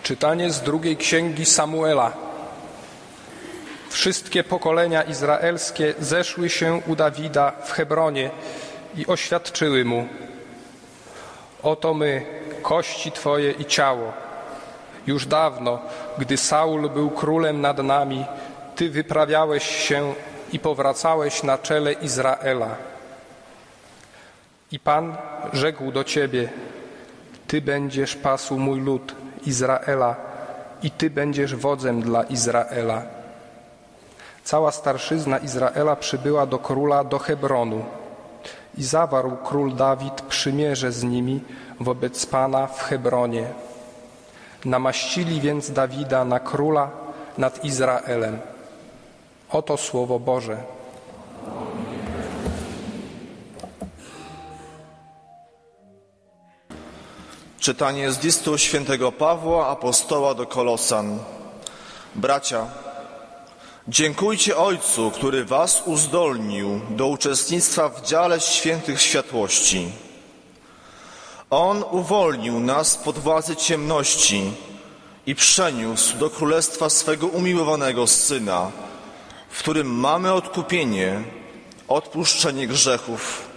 Czytanie z drugiej księgi Samuela. Wszystkie pokolenia izraelskie zeszły się u Dawida w Hebronie i oświadczyły mu: oto my, kości Twoje i ciało. Już dawno, gdy Saul był królem nad nami, Ty wyprawiałeś się i powracałeś na czele Izraela. I Pan rzekł do Ciebie: Ty będziesz pasł mój lud, Izraela, i Ty będziesz wodzem dla Izraela. Cała starszyzna Izraela przybyła do króla do Hebronu i zawarł król Dawid przymierze z nimi wobec Pana w Hebronie. Namaścili więc Dawida na króla nad Izraelem. Oto słowo Boże. Czytanie z listu świętego Pawła, apostoła do Kolosan. Bracia, dziękujcie Ojcu, który was uzdolnił do uczestnictwa w dziale świętych światłości. On uwolnił nas spod władzy ciemności i przeniósł do królestwa swego umiłowanego Syna, w którym mamy odkupienie, odpuszczenie grzechów.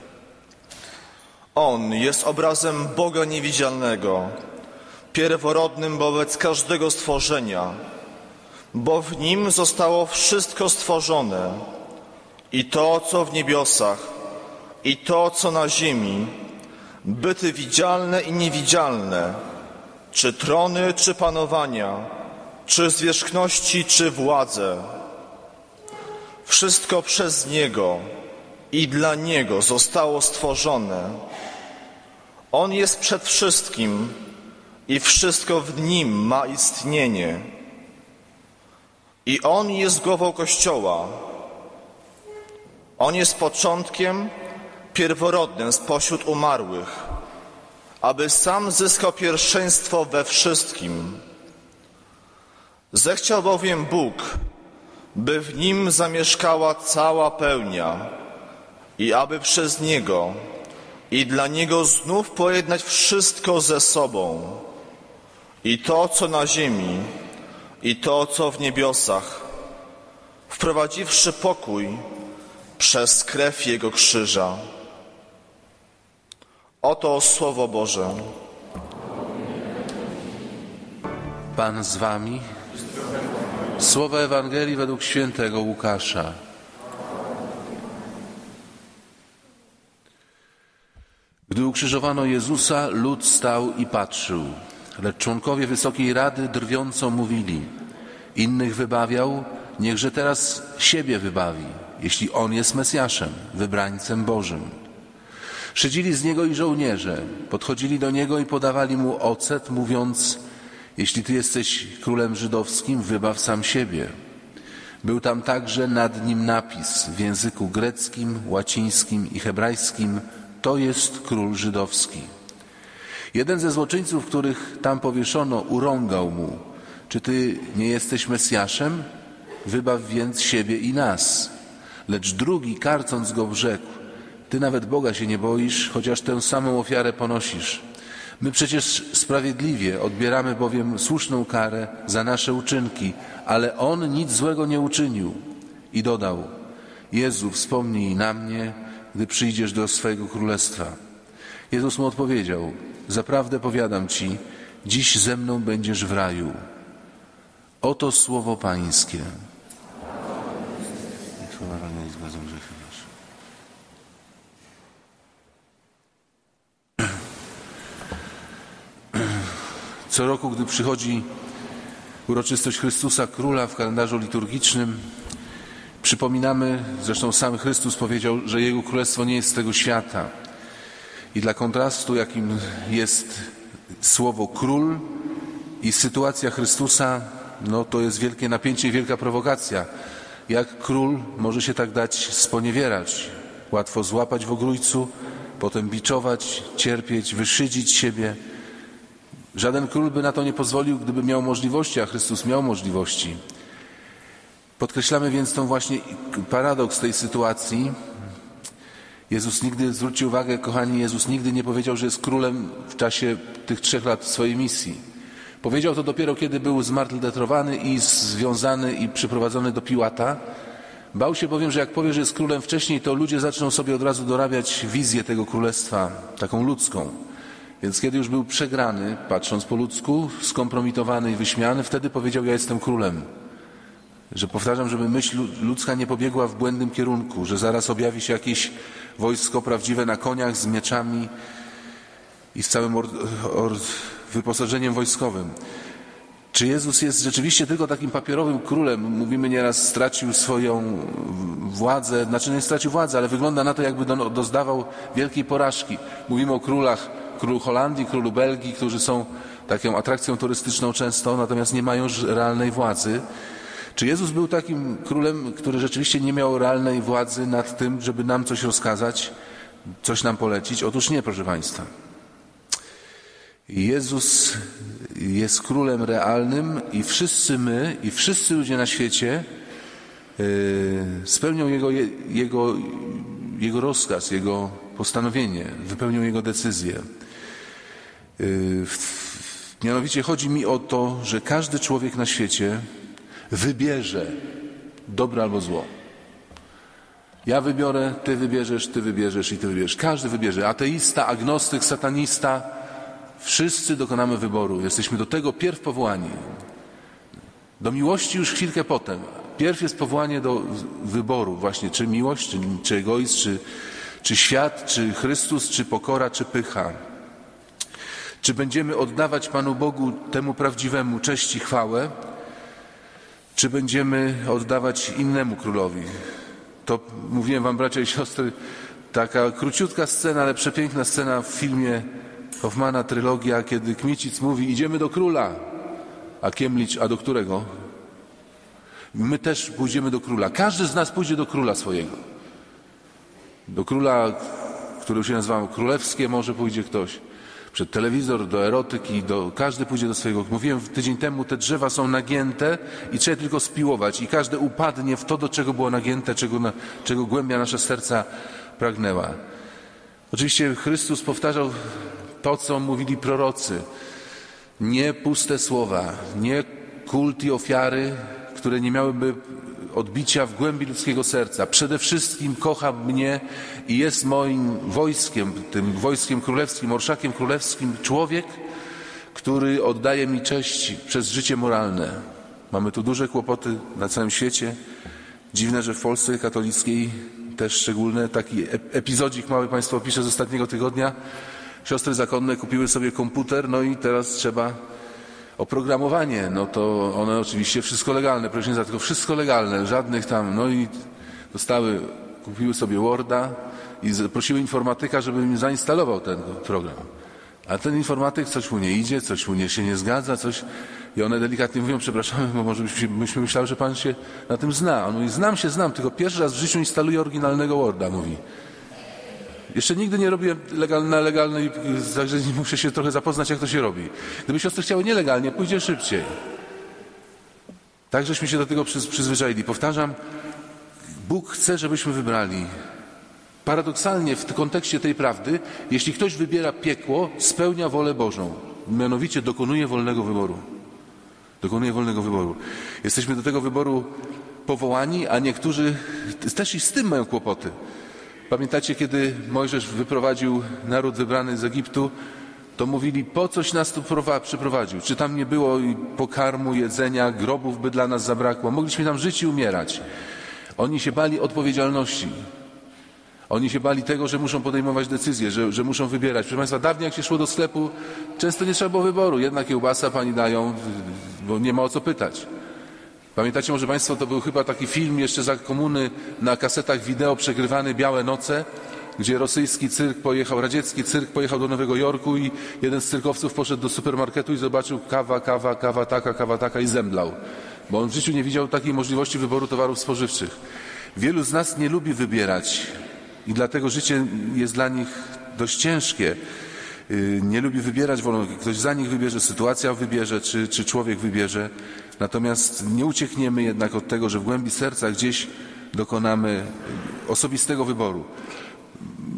On jest obrazem Boga niewidzialnego, pierworodnym wobec każdego stworzenia, bo w Nim zostało wszystko stworzone, i to, co w niebiosach, i to, co na ziemi, byty widzialne i niewidzialne, czy trony, czy panowania, czy zwierzchności, czy władze. Wszystko przez Niego i dla Niego zostało stworzone. On jest przed wszystkim i wszystko w Nim ma istnienie. I On jest głową Kościoła. On jest początkiem, pierworodnym spośród umarłych, aby sam zyskał pierwszeństwo we wszystkim. Zechciał bowiem Bóg, by w Nim zamieszkała cała pełnia i aby przez Niego i dla Niego znów pojednać wszystko ze sobą, i to, co na ziemi, i to, co w niebiosach, wprowadziwszy pokój przez krew Jego krzyża. Oto Słowo Boże. Pan z wami. Słowa Ewangelii według świętego Łukasza. Gdy ukrzyżowano Jezusa, lud stał i patrzył, lecz członkowie Wysokiej Rady drwiąco mówili: innych wybawiał, niechże teraz siebie wybawi, jeśli On jest Mesjaszem, wybrańcem Bożym. Szydzili z Niego i żołnierze, podchodzili do Niego i podawali Mu ocet, mówiąc: jeśli Ty jesteś królem żydowskim, wybaw sam siebie. Był tam także nad Nim napis w języku greckim, łacińskim i hebrajskim: to jest król żydowski. Jeden ze złoczyńców, których tam powieszono, urągał Mu: czy Ty nie jesteś Mesjaszem? Wybaw więc siebie i nas. Lecz drugi, karcąc Go, rzekł: Ty nawet Boga się nie boisz, chociaż tę samą ofiarę ponosisz. My przecież sprawiedliwie odbieramy bowiem słuszną karę za nasze uczynki, ale On nic złego nie uczynił. I dodał: Jezu, wspomnij na mnie, gdy przyjdziesz do swojego królestwa. Jezus mu odpowiedział: zaprawdę powiadam Ci, dziś ze mną będziesz w raju. Oto słowo Pańskie. Co roku, gdy przychodzi uroczystość Chrystusa Króla w kalendarzu liturgicznym, przypominamy, zresztą sam Chrystus powiedział, że Jego Królestwo nie jest z tego świata. I dla kontrastu, jakim jest słowo król i sytuacja Chrystusa, to jest wielkie napięcie i wielka prowokacja. Jak król może się tak dać sponiewierać? Łatwo złapać w ogrójcu, potem biczować, cierpieć, wyszydzić siebie. Żaden król by na to nie pozwolił, gdyby miał możliwości, a Chrystus miał możliwości. Podkreślamy więc tą właśnie paradoks tej sytuacji. Jezus nigdy, zwróćcie uwagę, kochani, Jezus nigdy nie powiedział, że jest królem w czasie tych 3 lat swojej misji. Powiedział to dopiero, kiedy był zmartwychwstany i związany i przyprowadzony do Piłata. Bał się bowiem, że jak powie, że jest królem wcześniej, to ludzie zaczną sobie od razu dorabiać wizję tego królestwa, taką ludzką. Więc kiedy już był przegrany, patrząc po ludzku, skompromitowany i wyśmiany, wtedy powiedział: ja jestem królem. Że powtarzam, żeby myśl ludzka nie pobiegła w błędnym kierunku, że zaraz objawi się jakieś wojsko prawdziwe na koniach z mieczami i z całym wyposażeniem wojskowym. Czy Jezus jest rzeczywiście tylko takim papierowym królem? Mówimy nieraz, stracił swoją władzę, znaczy nie stracił władzy, ale wygląda na to, jakby doznawał wielkiej porażki. Mówimy o królach, królu Holandii, królu Belgii, którzy są taką atrakcją turystyczną często, natomiast nie mają realnej władzy. Czy Jezus był takim królem, który rzeczywiście nie miał realnej władzy nad tym, żeby nam coś rozkazać, coś nam polecić? Otóż nie, proszę Państwa. Jezus jest królem realnym i wszyscy my, i wszyscy ludzie na świecie spełnią Jego rozkaz, Jego postanowienie, wypełnią Jego decyzję. Mianowicie chodzi mi o to, że każdy człowiek na świecie wybierze dobro albo zło. Ja wybiorę, ty wybierzesz i ty wybierzesz. Każdy wybierze. Ateista, agnostyk, satanista. Wszyscy dokonamy wyboru. Jesteśmy do tego pierw powołani. Do miłości już chwilkę potem. Pierw jest powołanie do wyboru właśnie, czy miłość, czy egoizm, czy świat, czy Chrystus, czy pokora, czy pycha. Czy będziemy oddawać Panu Bogu, temu prawdziwemu, cześć i chwałę, czy będziemy oddawać innemu królowi? To mówiłem wam, bracia i siostry, taka króciutka scena, ale przepiękna scena w filmie Hoffmana, trylogia, kiedy Kmicic mówi: idziemy do króla, a Kiemlicz: a do którego? My też pójdziemy do króla. Każdy z nas pójdzie do króla swojego. Do króla, który się nazywa królewskie, może pójdzie ktoś. Przed telewizor, do erotyki, każdy pójdzie do swojego. Mówiłem tydzień temu, te drzewa są nagięte i trzeba tylko spiłować i każdy upadnie w to, do czego było nagięte, czego głębia nasze serca pragnęła. Oczywiście Chrystus powtarzał to, co mówili prorocy. Nie puste słowa, nie kult i ofiary, które nie miałyby odbicia w głębi ludzkiego serca. Przede wszystkim kocha mnie i jest moim wojskiem, tym wojskiem królewskim, orszakiem królewskim, człowiek, który oddaje mi cześć przez życie moralne. Mamy tu duże kłopoty na całym świecie. Dziwne, że w Polsce katolickiej też szczególne. Taki epizodzik mały Państwu opiszę z ostatniego tygodnia. Siostry zakonne kupiły sobie komputer, no i teraz trzeba oprogramowanie, no to one oczywiście wszystko legalne, proszę za tylko wszystko legalne, żadnych tam, no i kupiły sobie Worda i prosiły informatyka, żeby im zainstalował ten program. A ten informatyk, coś mu nie idzie, coś mu się nie zgadza, coś i one delikatnie mówią: przepraszamy, bo może byśmy myśleli, że pan się na tym zna. On mówi: znam, tylko pierwszy raz w życiu instaluję oryginalnego Worda, mówi. Jeszcze nigdy nie robiłem legalnej, także muszę się trochę zapoznać, jak to się robi. Gdyby siostry chciały nielegalnie, pójdzie szybciej. Tak żeśmy się do tego przyzwyczaili. Powtarzam, Bóg chce, żebyśmy wybrali. Paradoksalnie w kontekście tej prawdy, jeśli ktoś wybiera piekło, spełnia wolę Bożą. Mianowicie dokonuje wolnego wyboru. Dokonuje wolnego wyboru. Jesteśmy do tego wyboru powołani, a niektórzy też i z tym mają kłopoty. Pamiętacie, kiedy Mojżesz wyprowadził naród wybrany z Egiptu, to mówili: po coś nas tu przyprowadził? Czy tam nie było pokarmu, jedzenia, grobów by dla nas zabrakło? Mogliśmy tam żyć i umierać. Oni się bali odpowiedzialności. Oni się bali tego, że muszą podejmować decyzje, że muszą wybierać. Proszę Państwa, dawniej jak się szło do sklepu, często nie trzeba było wyboru. Jedna kiełbasa pani dają, bo nie ma o co pytać. Pamiętacie może Państwo, to był chyba taki film jeszcze za komuny na kasetach wideo przegrywany Białe noce, gdzie rosyjski cyrk pojechał, radziecki cyrk pojechał do Nowego Jorku i jeden z cyrkowców poszedł do supermarketu i zobaczył kawa taka i zemdlał. Bo on w życiu nie widział takiej możliwości wyboru towarów spożywczych. Wielu z nas nie lubi wybierać i dlatego życie jest dla nich dość ciężkie. Nie lubi wybierać, wolno ktoś za nich wybierze, sytuacja wybierze, czy człowiek wybierze. Natomiast nie uciekniemy jednak od tego, że w głębi serca gdzieś dokonamy osobistego wyboru.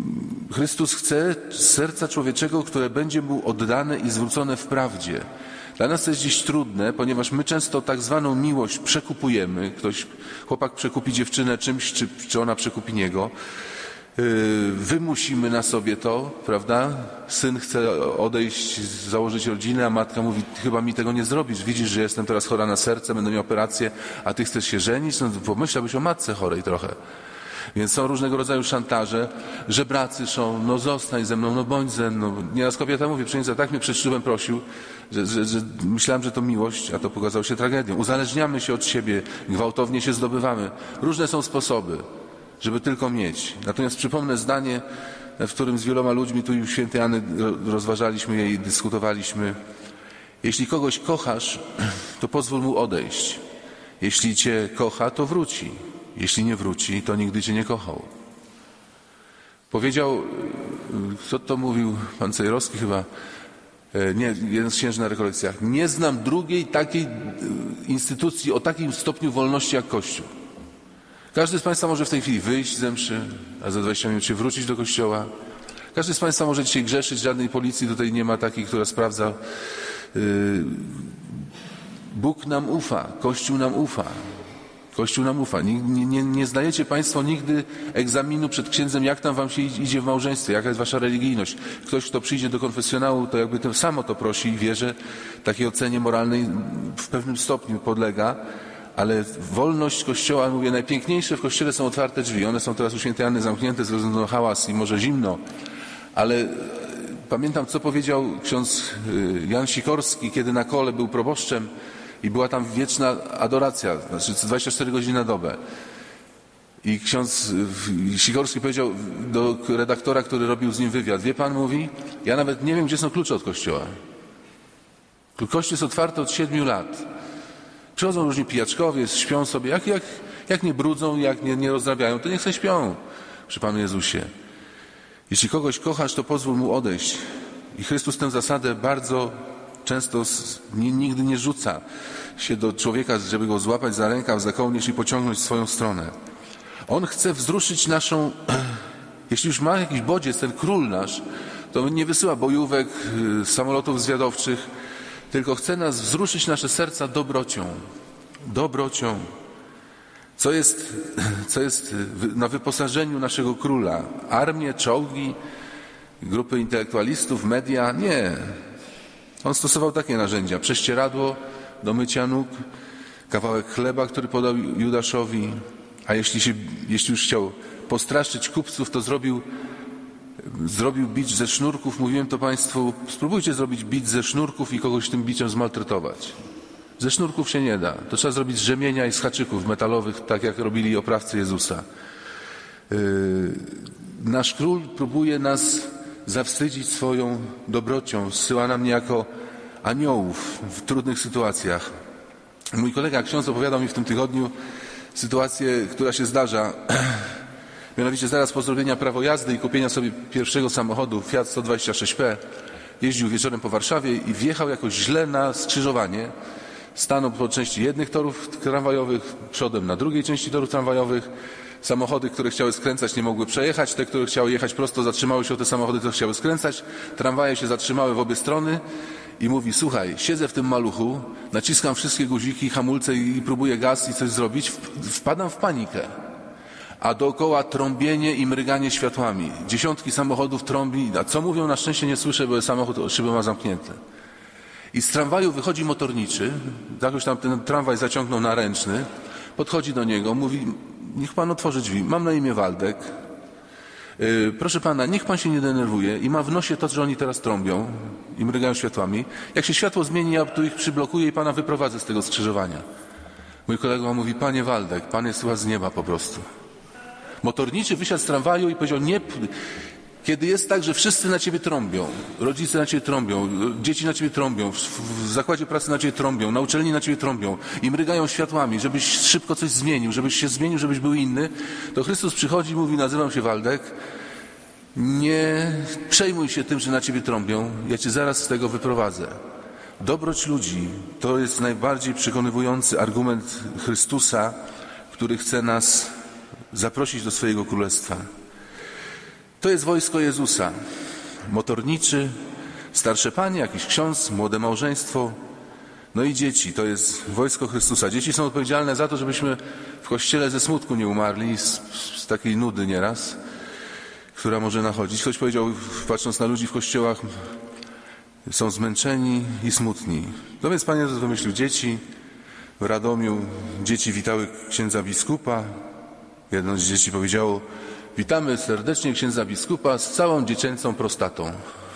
Chrystus chce serca człowieczego, które będzie mu oddane i zwrócone w prawdzie. Dla nas to jest dziś trudne, ponieważ my często tak zwaną miłość przekupujemy. Chłopak przekupi dziewczynę czymś, czy ona przekupi niego. Wymusimy na sobie to, prawda? Syn chce odejść, założyć rodzinę, a matka mówi, chyba mi tego nie zrobisz. Widzisz, że jestem teraz chora na serce, będę miał operację, a ty chcesz się żenić? No pomyślałbyś o matce chorej trochę. Więc są różnego rodzaju szantaże, żebracy są, no zostań ze mną, no bądź ze mną. Nieraz kobieta mówi, przecież tak mnie przed ślubem prosił, że myślałem, że to miłość, a to pokazało się tragedią. Uzależniamy się od siebie, gwałtownie się zdobywamy. Różne są sposoby, żeby tylko mieć. Natomiast przypomnę zdanie, w którym z wieloma ludźmi, tu już świętej Anny rozważaliśmy je i dyskutowaliśmy. Jeśli kogoś kochasz, to pozwól mu odejść. Jeśli cię kocha, to wróci. Jeśli nie wróci, to nigdy cię nie kochał. Powiedział, kto to mówił, pan Cejrowski chyba, nie, jeden z księży na rekolekcjach, nie znam drugiej takiej instytucji o takim stopniu wolności jak Kościół. Każdy z Państwa może w tej chwili wyjść ze mszy, a za 20 minut się wrócić do kościoła. Każdy z Państwa może dzisiaj grzeszyć, żadnej policji tutaj nie ma takiej, która sprawdza. Bóg nam ufa, Kościół nam ufa. Kościół nam ufa. Nie zdajecie Państwo nigdy egzaminu przed księdzem, jak tam wam się idzie w małżeństwie, jaka jest wasza religijność. Ktoś, kto przyjdzie do konfesjonału, to jakby to samo to prosi i wie, że takiej ocenie moralnej w pewnym stopniu podlega. Ale wolność Kościoła, mówię, najpiękniejsze w Kościele są otwarte drzwi. One są teraz u świętej Anny zamknięte ze względu na hałas i może zimno. Ale pamiętam, co powiedział ksiądz Jan Sikorski, kiedy na Kole był proboszczem i była tam wieczna adoracja, znaczy 24 godziny na dobę. I ksiądz Sikorski powiedział do redaktora, który robił z nim wywiad, wie pan, mówi, ja nawet nie wiem, gdzie są klucze od Kościoła. Kościół jest otwarty od 7 lat. Przychodzą różni pijaczkowie, śpią sobie. Jak nie brudzą, jak nie rozrabiają, to niech sobie śpią przy Panu Jezusie. Jeśli kogoś kochasz, to pozwól mu odejść. I Chrystus tę zasadę bardzo często nigdy nie rzuca się do człowieka, żeby go złapać za rękaw, za kołnierz i pociągnąć w swoją stronę. On chce wzruszyć naszą... Jeśli już ma jakiś bodziec, ten król nasz, to nie wysyła bojówek, samolotów zwiadowczych, tylko chce nas wzruszyć nasze serca dobrocią. Dobrocią. Co jest na wyposażeniu naszego króla? Armię, czołgi, grupy intelektualistów, media? Nie. On stosował takie narzędzia. Prześcieradło do mycia nóg, kawałek chleba, który podał Judaszowi, a jeśli już chciał postraszyć kupców, to zrobił bicz ze sznurków. Mówiłem to Państwu, spróbujcie zrobić bicz ze sznurków i kogoś tym biczem zmaltretować. Ze sznurków się nie da. To trzeba zrobić z rzemienia i z haczyków metalowych, tak jak robili oprawcy Jezusa. Nasz król próbuje nas zawstydzić swoją dobrocią. Zsyła nam niejako aniołów w trudnych sytuacjach. Mój kolega ksiądz opowiadał mi w tym tygodniu sytuację, która się zdarza. Mianowicie zaraz po zrobieniu prawa jazdy i kupienia sobie pierwszego samochodu Fiat 126P jeździł wieczorem po Warszawie i wjechał jakoś źle na skrzyżowanie. Stanął po części jednych torów tramwajowych, przodem na drugiej części torów tramwajowych. Samochody, które chciały skręcać, nie mogły przejechać. Te, które chciały jechać prosto, zatrzymały się o te samochody, które chciały skręcać. Tramwaje się zatrzymały w obie strony i mówi, słuchaj, siedzę w tym maluchu, naciskam wszystkie guziki, hamulce i próbuję gaz i coś zrobić. Wpadam w panikę. A dookoła trąbienie i mryganie światłami. Dziesiątki samochodów trąbi. A co mówią? Na szczęście nie słyszę, bo samochód szyby ma zamknięte. I z tramwaju wychodzi motorniczy. Jakoś tam ten tramwaj zaciągnął na ręczny. Podchodzi do niego, mówi, niech pan otworzy drzwi. Mam na imię Waldek. Proszę pana, niech pan się nie denerwuje. I ma w nosie to, że oni teraz trąbią i mrygają światłami. Jak się światło zmieni, ja tu ich przyblokuję i pana wyprowadzę z tego skrzyżowania. Mój kolega mówi, panie Waldek, pan jest chyba z nieba po prostu. Motorniczy wysiadł z tramwaju i powiedział, nie, kiedy jest tak, że wszyscy na ciebie trąbią, rodzice na ciebie trąbią, dzieci na ciebie trąbią, w zakładzie pracy na ciebie trąbią, na uczelni na ciebie trąbią i mrygają światłami, żebyś szybko coś zmienił, żebyś się zmienił, żebyś był inny, to Chrystus przychodzi i mówi, nazywam się Waldek, nie przejmuj się tym, że na ciebie trąbią, ja cię zaraz z tego wyprowadzę. Dobroć ludzi to jest najbardziej przekonywujący argument Chrystusa, który chce nas zaprosić do swojego królestwa. To jest wojsko Jezusa. Motorniczy, starsze panie, jakiś ksiądz, młode małżeństwo, No i dzieci, to jest wojsko Chrystusa. Dzieci są odpowiedzialne za to, żebyśmy w Kościele ze smutku nie umarli, z takiej nudy nieraz, która może nachodzić. Ktoś powiedział, patrząc na ludzi w kościołach, są zmęczeni i smutni. No więc Pan Jezus wymyślił dzieci. W Radomiu dzieci witały księdza biskupa. Jedno z dzieci powiedziało: witamy serdecznie księdza biskupa z całą dziecięcą prostatą.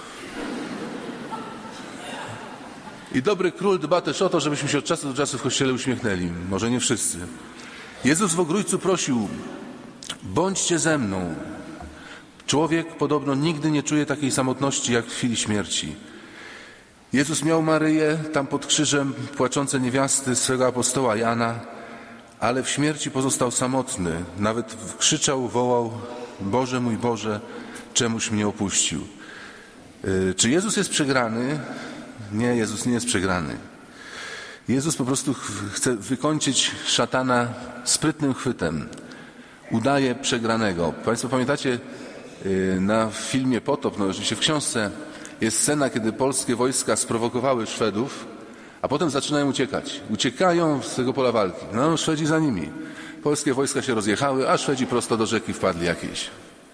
I dobry król dba też o to, żebyśmy się od czasu do czasu w Kościele uśmiechnęli. Może nie wszyscy. Jezus w Ogrójcu prosił: bądźcie ze mną. Człowiek podobno nigdy nie czuje takiej samotności jak w chwili śmierci. Jezus miał Maryję tam pod krzyżem, płaczące niewiasty swego apostoła Jana, ale w śmierci pozostał samotny. Nawet krzyczał, wołał: Boże mój Boże, czemuś mnie opuścił. Czy Jezus jest przegrany? Nie, Jezus nie jest przegrany. Jezus po prostu chce wykończyć szatana sprytnym chwytem. Udaje przegranego. Państwo pamiętacie, na filmie Potop, no oczywiście w książce, jest scena, kiedy polskie wojska sprowokowały Szwedów, a potem zaczynają uciekać. Uciekają z tego pola walki. No, Szwedzi za nimi. Polskie wojska się rozjechały, a Szwedzi prosto do rzeki wpadli jakieś.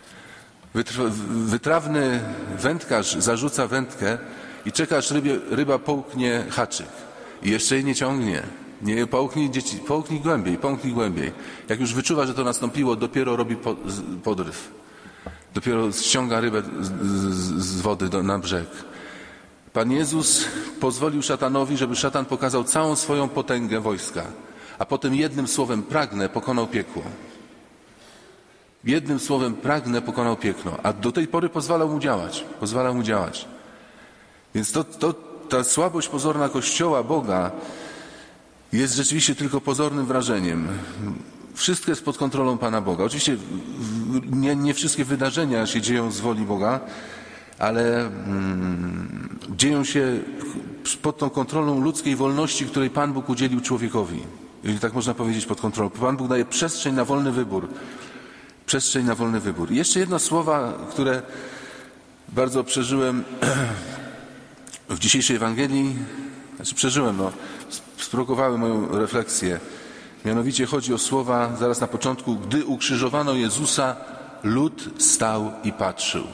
Wytrawny wędkarz zarzuca wędkę i czeka, aż ryba połknie haczyk. I jeszcze jej nie ciągnie. Nie, połknij głębiej. Jak już wyczuwa, że to nastąpiło, dopiero robi podryw. Dopiero ściąga rybę z wody na brzeg. Pan Jezus pozwolił szatanowi, żeby szatan pokazał całą swoją potęgę wojska. A potem jednym słowem pragnę pokonał piekło. Jednym słowem pragnę pokonał piekło. A do tej pory pozwalał mu działać. Więc ta słabość pozorna Kościoła, Boga, jest rzeczywiście tylko pozornym wrażeniem. Wszystko jest pod kontrolą Pana Boga. Oczywiście nie wszystkie wydarzenia się dzieją z woli Boga, ale dzieją się pod tą kontrolą ludzkiej wolności, której Pan Bóg udzielił człowiekowi. Jeżeli tak można powiedzieć, pod kontrolą. Pan Bóg daje przestrzeń na wolny wybór. I jeszcze jedno słowa, które bardzo przeżyłem w dzisiejszej Ewangelii. Sprowokowały moją refleksję. Mianowicie chodzi o słowa zaraz na początku: gdy ukrzyżowano Jezusa, lud stał i patrzył.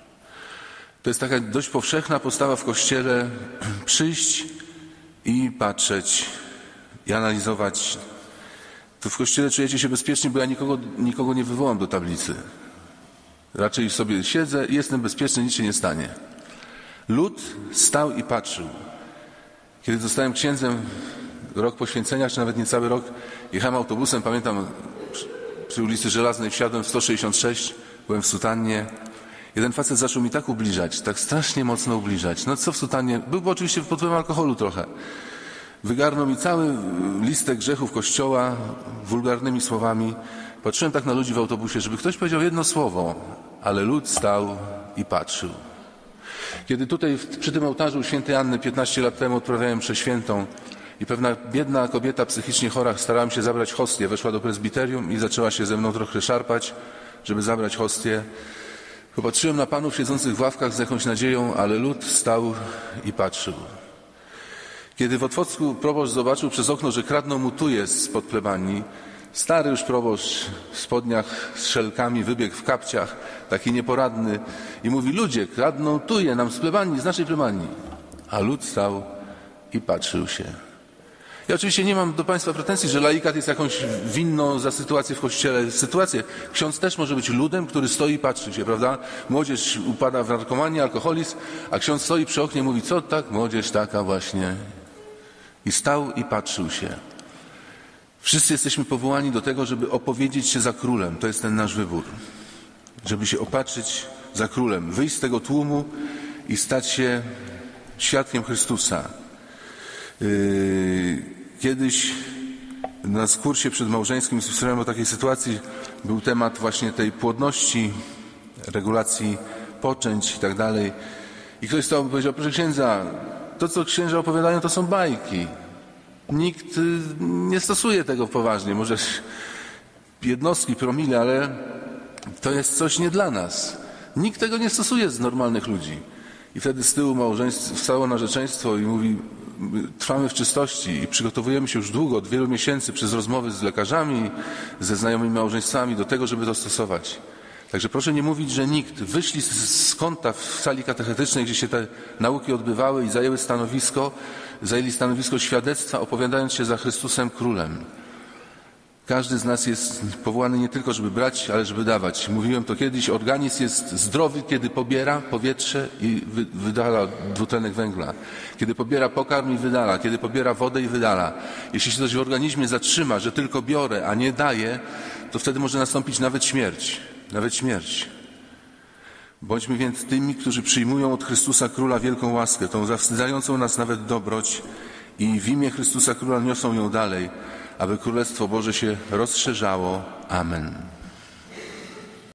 To jest taka dość powszechna postawa w Kościele: przyjść i patrzeć i analizować. Tu w Kościele czujecie się bezpiecznie, bo ja nikogo nie wywołam do tablicy. Raczej sobie siedzę i jestem bezpieczny, nic się nie stanie. Lud stał i patrzył. Kiedy zostałem księdzem, rok poświęcenia, czy nawet niecały rok, jechałem autobusem, pamiętam, przy ulicy Żelaznej wsiadłem w 166, byłem w sutannie. Jeden facet zaczął mi tak ubliżać, tak strasznie mocno ubliżać. No co w sutannie? Był oczywiście pod wpływem alkoholu trochę. Wygarnął mi cały listek grzechów Kościoła wulgarnymi słowami. Patrzyłem tak na ludzi w autobusie, żeby ktoś powiedział jedno słowo, ale lud stał i patrzył. Kiedy tutaj przy tym ołtarzu świętej Anny 15 lat temu odprawiałem mszę świętą i pewna biedna kobieta psychicznie chora starała się zabrać hostię, weszła do prezbiterium i zaczęła się ze mną trochę szarpać, żeby zabrać hostię. Popatrzyłem na panów siedzących w ławkach z jakąś nadzieją, ale lud stał i patrzył. Kiedy w Otwocku proboszcz zobaczył przez okno, że kradną mu tuje spod plebanii, stary już proboszcz w spodniach z szelkami wybiegł w kapciach, taki nieporadny i mówi: ludzie, kradną tuje nam z plebanii, z naszej plebanii. A lud stał i patrzył się. Ja oczywiście nie mam do Państwa pretensji, że laikat jest jakąś winną za sytuację w Kościele. Ksiądz też może być ludem, który stoi i patrzy się, prawda? Młodzież upada w narkomanię, alkoholizm, a ksiądz stoi przy oknie i mówi: co tak, młodzież taka właśnie. I stał i patrzył się. Wszyscy jesteśmy powołani do tego, żeby opowiedzieć się za królem. To jest ten nasz wybór. Żeby się opatrzyć za królem, wyjść z tego tłumu i stać się świadkiem Chrystusa. Kiedyś na kursie przedmałżeńskim słyszałem o takiej sytuacji. Był temat właśnie tej płodności, regulacji poczęć i tak dalej. I ktoś stał i powiedział: proszę księdza, to co księża opowiadają, to są bajki. Nikt nie stosuje tego poważnie. Może jednostki, promile, ale to jest coś nie dla nas. Nikt tego nie stosuje z normalnych ludzi. I wtedy z tyłu małżeństwo wstało narzeczeństwo i mówi: trwamy w czystości i przygotowujemy się już długo, od wielu miesięcy, przez rozmowy z lekarzami, ze znajomymi małżeństwami do tego, żeby to stosować. Także proszę nie mówić, że nikt. Wyszli z kąta w sali katechetycznej, gdzie się te nauki odbywały i zajęli stanowisko świadectwa, opowiadając się za Chrystusem Królem. Każdy z nas jest powołany nie tylko, żeby brać, ale żeby dawać. Mówiłem to kiedyś, organizm jest zdrowy, kiedy pobiera powietrze i wydala dwutlenek węgla. Kiedy pobiera pokarm i wydala. Kiedy pobiera wodę i wydala. Jeśli się coś w organizmie zatrzyma, że tylko biorę, a nie daję, to wtedy może nastąpić nawet śmierć. Nawet śmierć. Bądźmy więc tymi, którzy przyjmują od Chrystusa Króla wielką łaskę, tą zawstydzającą nas nawet dobroć i w imię Chrystusa Króla niosą ją dalej, aby Królestwo Boże się rozszerzało. Amen.